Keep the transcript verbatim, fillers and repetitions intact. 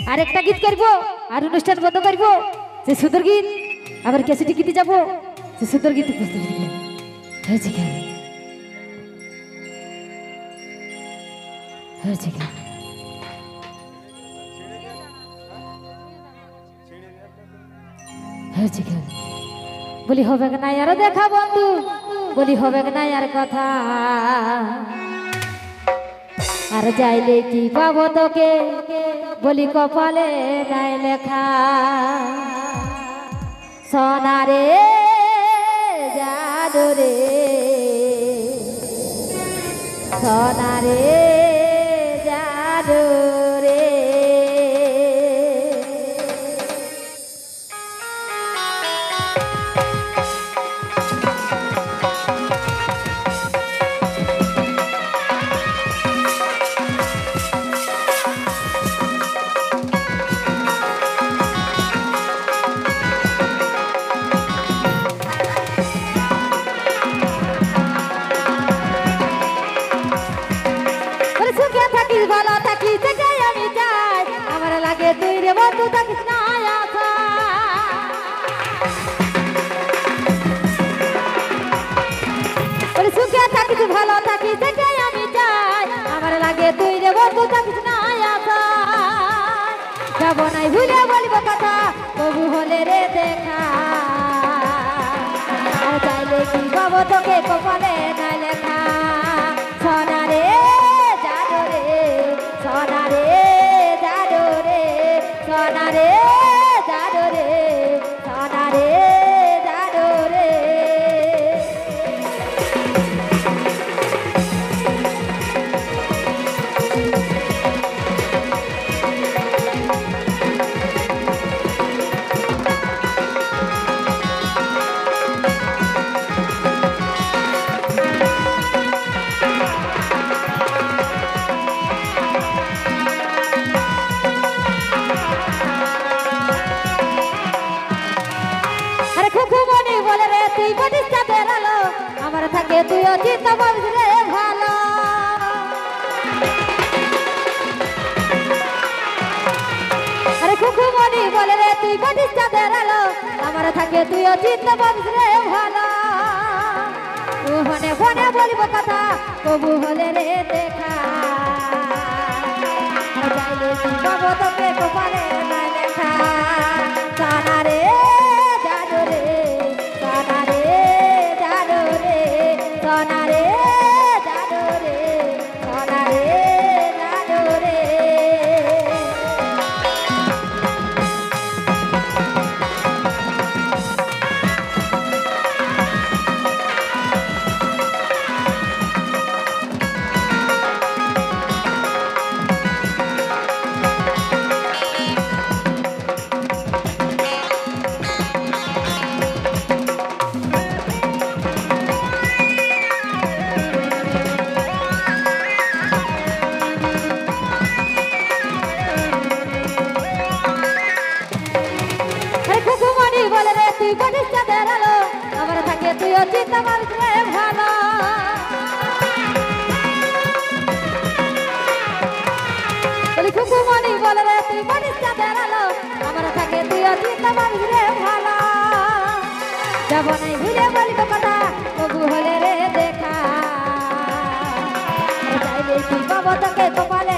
আর একটা গীত করব আর অনুষ্ঠান বন্ধ করব যে সুন্দর গীত আবার ক্যাসেটে গীতে যাব যে সুন্দর গীত প্রস্তুত হয়েছে কেন হয়েছে কেন হয়েছে কেন বলি হবে না আর দেখা বন্ধু বলি হবে না আর কথা আর যাইলে কি পাবো তোকে বলি কপালে নাই লেখা সোনারে জাদু রে সোনারে জাদু রে ভালো থাকি সেটাই আমি চাই আমার লাগে তুই রে বন্ধু থাকিস না আশা সুখে থাকিস ভালো থাকি সেটাই আমি চাই আমার লাগে তুই রে বন্ধু থাকিস না আশা যাব নাই ভুলে বলব কথা তবু হলে রে দেখা আর চাইলে কি পাবো তোকে কপালে না লেখা সোনা রে সোনা রে জাদু রে সোনা রে জাদু রে সোনা রে জাদু রে তুই বটিসটা বেরালো আমার থাকে তুই অচিত বলরে ভালো আরে খুকুমনি বলে রে তুই বটিসটা বেরালো আমার থাকে তুই অচিত বলরে ভালো ফোনে ফোনে বলবো কথা তবু হলে রে দেখা চাইলে তুই পাবো তোকে কপালে না লেখা সোনা রে জাদু রে সোনা রে জাদু রে সোনা রে জাদু রে সোনা রে জাদু রে বলে রে তুই বটিসটা বেরালো আমার থাকে তুই অচিত বলরে ভালো বলি খুকুমনি বলে রে তুই বটিসটা বেরালো আমার থাকে তুই অচিত বলরে ভালো যাব নাই ভুলে বলবো কথা তবু হলে রে দেখা চাইলে কি পাবো তোকে কপালে